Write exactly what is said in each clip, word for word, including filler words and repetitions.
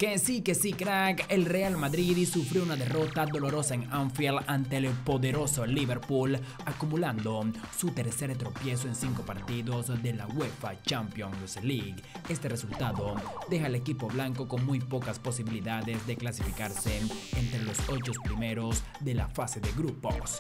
Que sí, que sí, crack, el Real Madrid sufrió una derrota dolorosa en Anfield ante el poderoso Liverpool, acumulando su tercer tropiezo en cinco partidos de la UEFA Champions League. Este resultado deja al equipo blanco con muy pocas posibilidades de clasificarse entre los ocho primeros de la fase de grupos.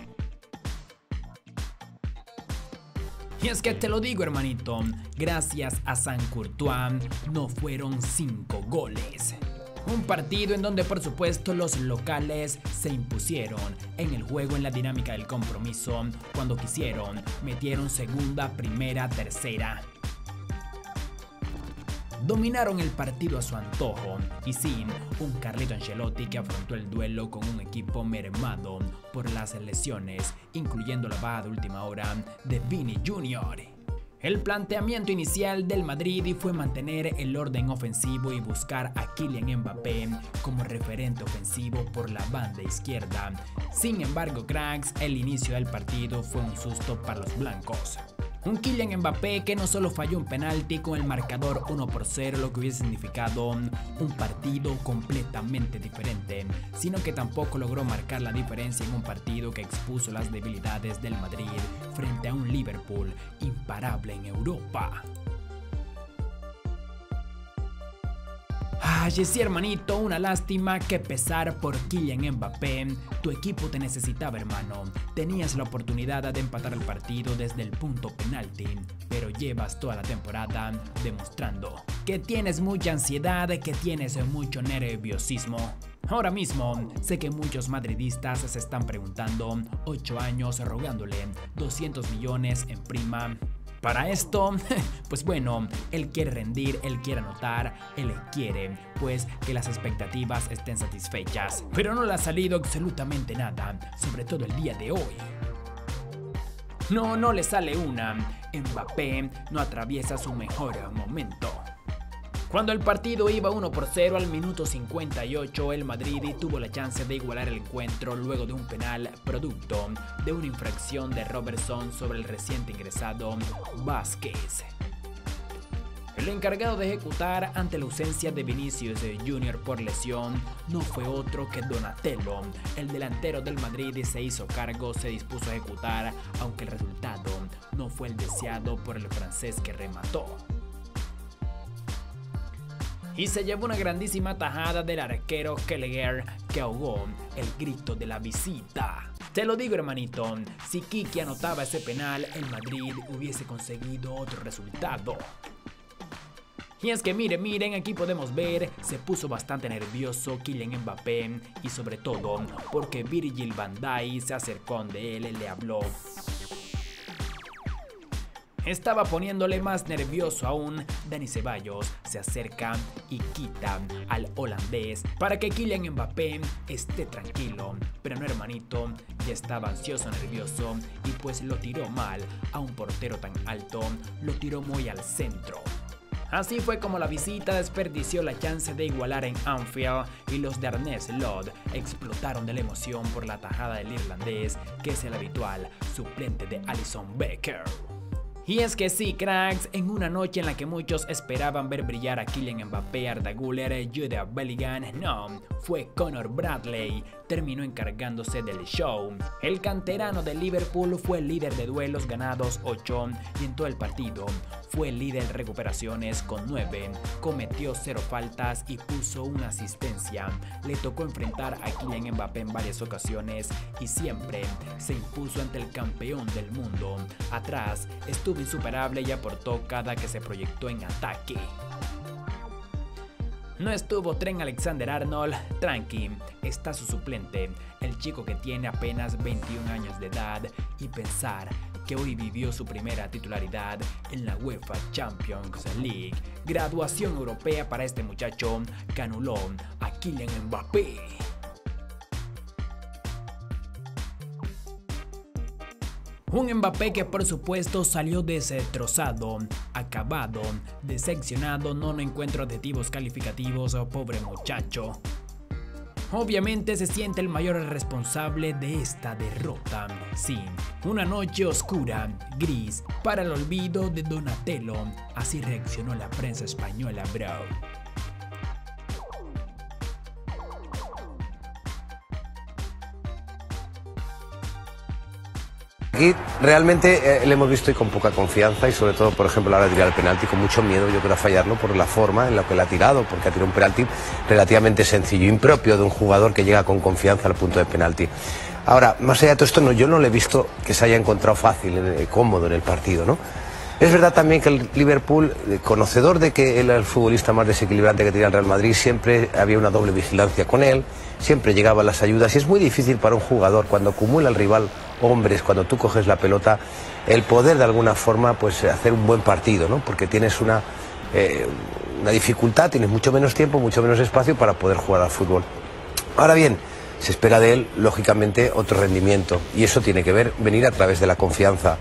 Y es que te lo digo, hermanito, gracias a San Courtois no fueron cinco goles. Un partido en donde por supuesto los locales se impusieron en el juego, en la dinámica del compromiso. Cuando quisieron, metieron segunda, primera, tercera. Dominaron el partido a su antojo y sin un Carleto Ancelotti que afrontó el duelo con un equipo mermado por las lesiones, incluyendo la baja de última hora de Vini junior El planteamiento inicial del Madrid fue mantener el orden ofensivo y buscar a Kylian Mbappé como referente ofensivo por la banda izquierda. Sin embargo, cracks, el inicio del partido fue un susto para los blancos. Un Kylian Mbappé que no solo falló un penalti con el marcador uno por cero, lo que hubiese significado un partido completamente diferente, sino que tampoco logró marcar la diferencia en un partido que expuso las debilidades del Madrid frente a un Liverpool imparable en Europa. Ay, sí, hermanito, una lástima que pesar por Kylian Mbappé. Tu equipo te necesitaba, hermano. Tenías la oportunidad de empatar el partido desde el punto penalti, pero llevas toda la temporada demostrando que tienes mucha ansiedad, que tienes mucho nerviosismo. Ahora mismo sé que muchos madridistas se están preguntando, ocho años rogándole doscientos millones en prima. Para esto, pues bueno, él quiere rendir, él quiere anotar, él quiere, pues, que las expectativas estén satisfechas. Pero no le ha salido absolutamente nada, sobre todo el día de hoy. No, no le sale una. Mbappé no atraviesa su mejor momento. Cuando el partido iba uno por cero al minuto cincuenta y ocho, el Madrid tuvo la chance de igualar el encuentro luego de un penal producto de una infracción de Robertson sobre el reciente ingresado Vázquez. El encargado de ejecutar ante la ausencia de Vinicius junior por lesión no fue otro que Donatello. El delantero del Madrid se hizo cargo, se dispuso a ejecutar, aunque el resultado no fue el deseado por el francés que remató. Y se llevó una grandísima tajada del arquero Kelleher que ahogó el grito de la visita. Te lo digo, hermanito, si Kiki anotaba ese penal, el Madrid hubiese conseguido otro resultado. Y es que miren, miren, aquí podemos ver, se puso bastante nervioso Kylian Mbappé y sobre todo porque Virgil van Dijk se acercó de él y le habló. Estaba poniéndole más nervioso aún. Dani Ceballos se acerca y quita al holandés para que Kylian Mbappé esté tranquilo. Pero no, hermanito, ya estaba ansioso, nervioso y pues lo tiró mal a un portero tan alto, lo tiró muy al centro. Así fue como la visita desperdició la chance de igualar en Anfield y los de Arne Slot explotaron de la emoción por la tajada del irlandés, que es el habitual suplente de Alisson Becker. Y es que sí, cracks, en una noche en la que muchos esperaban ver brillar a Kylian Mbappé, Arda Güler, Jude Bellingham, no, fue Conor Bradley, terminó encargándose del show. El canterano de Liverpool fue el líder de duelos ganados ocho y en todo el partido fue el líder de recuperaciones con nueve, cometió cero faltas y puso una asistencia. Le tocó enfrentar a Kylian Mbappé en varias ocasiones y siempre se impuso ante el campeón del mundo. Atrás estuvo insuperable y aportó cada que se proyectó en ataque. No estuvo Trent Alexander-Arnold, tranqui, está su suplente, el chico que tiene apenas veintiún años de edad, y pensar que hoy vivió su primera titularidad en la UEFA Champions League. Graduación europea para este muchacho que anuló a Kylian Mbappé. Un Mbappé que por supuesto salió destrozado, acabado, decepcionado, no, no encuentro adjetivos calificativos, oh, pobre muchacho. Obviamente se siente el mayor responsable de esta derrota. Sí, una noche oscura, gris, para el olvido de Donatello. Así reaccionó la prensa española, bro. Aquí realmente eh, le hemos visto y con poca confianza y sobre todo, por ejemplo, a la hora de tirar el penalti con mucho miedo, yo creo, a fallarlo por la forma en la que lo ha tirado, porque ha tirado un penalti relativamente sencillo, impropio de un jugador que llega con confianza al punto de penalti. Ahora, más allá de todo esto, no, yo no le he visto que se haya encontrado fácil, eh, cómodo en el partido, ¿no? Es verdad también que el Liverpool, eh, conocedor de que él era el futbolista más desequilibrante que tenía el Real Madrid, siempre había una doble vigilancia con él, siempre llegaban las ayudas y es muy difícil para un jugador cuando acumula el rival hombres, cuando tú coges la pelota, el poder de alguna forma pues hacer un buen partido, ¿no? Porque tienes una, eh, una dificultad, tienes mucho menos tiempo, mucho menos espacio para poder jugar al fútbol. Ahora bien, se espera de él, lógicamente, otro rendimiento y eso tiene que ver, venir a través de la confianza.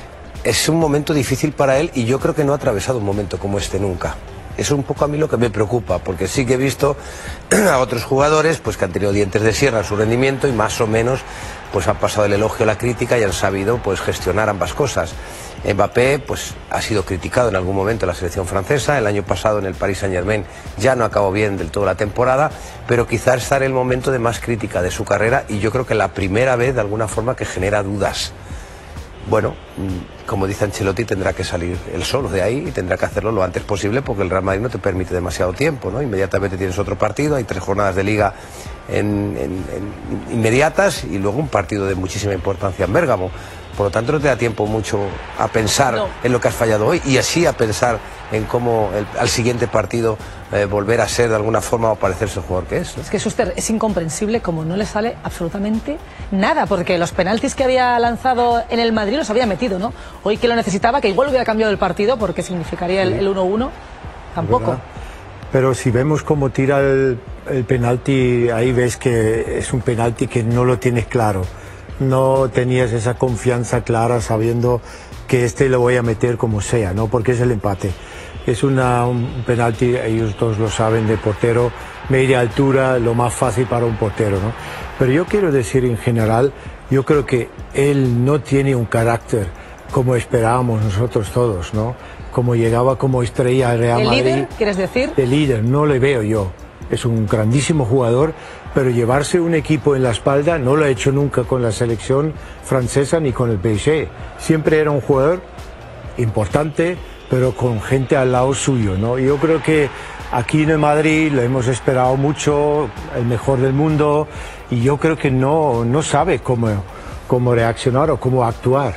Es un momento difícil para él y yo creo que no ha atravesado un momento como este nunca. Es un poco a mí lo que me preocupa, porque sí que he visto a otros jugadores pues que han tenido dientes de sierra en su rendimiento y más o menos pues han pasado el elogio a la crítica y han sabido pues gestionar ambas cosas. Mbappé pues ha sido criticado en algún momento en la selección francesa, el año pasado en el Paris Saint-Germain ya no acabó bien del todo la temporada, pero quizás está en el momento de más crítica de su carrera y yo creo que la primera vez de alguna forma que genera dudas. Bueno, como dice Ancelotti, tendrá que salir él solo de ahí y tendrá que hacerlo lo antes posible porque el Real Madrid no te permite demasiado tiempo, ¿no? Inmediatamente tienes otro partido, hay tres jornadas de liga en, en, en inmediatas y luego un partido de muchísima importancia en Bérgamo. Por lo tanto, no te da tiempo mucho a pensar no. en lo que has fallado hoy y así a pensar en cómo el, al siguiente partido eh, volver a ser de alguna forma o parecerse el jugador que es, ¿no? Es que Schuster, es incomprensible como no le sale absolutamente nada, porque los penaltis que había lanzado en el Madrid los había metido, ¿no? Hoy que lo necesitaba, que igual hubiera cambiado el partido porque significaría el uno uno, tampoco. Pero si vemos cómo tira el, el penalti, ahí ves que es un penalti que no lo tienes claro. No tenías esa confianza clara sabiendo que este lo voy a meter como sea, ¿no? Porque es el empate. Es una, un penalti, ellos todos lo saben, de portero, media altura, lo más fácil para un portero, ¿no? Pero yo quiero decir en general, yo creo que él no tiene un carácter como esperábamos nosotros todos, ¿no? Como llegaba como estrella al Real Madrid. ¿El líder, quieres decir? El líder, no le veo yo. Es un grandísimo jugador, pero llevarse un equipo en la espalda no lo ha hecho nunca con la selección francesa ni con el P S G. Siempre era un jugador importante, pero con gente al lado suyo, ¿no? Yo creo que aquí en el Madrid lo hemos esperado mucho, el mejor del mundo, y yo creo que no, no sabe cómo, cómo reaccionar o cómo actuar.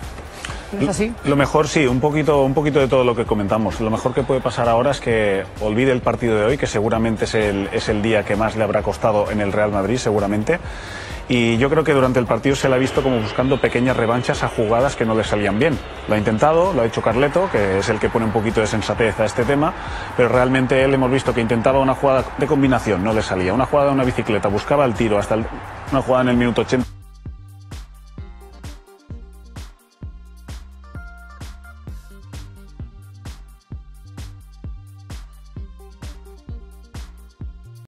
¿No es así? Lo mejor sí, un poquito, un poquito de todo lo que comentamos. Lo mejor que puede pasar ahora es que olvide el partido de hoy, que seguramente es el, es el día que más le habrá costado en el Real Madrid, seguramente. Y yo creo que durante el partido se le ha visto como buscando pequeñas revanchas a jugadas que no le salían bien. Lo ha intentado, lo ha hecho Carleto, que es el que pone un poquito de sensatez a este tema, pero realmente él hemos visto que intentaba una jugada de combinación, no le salía. Una jugada de una bicicleta, buscaba el tiro, hasta el, una jugada en el minuto ochenta.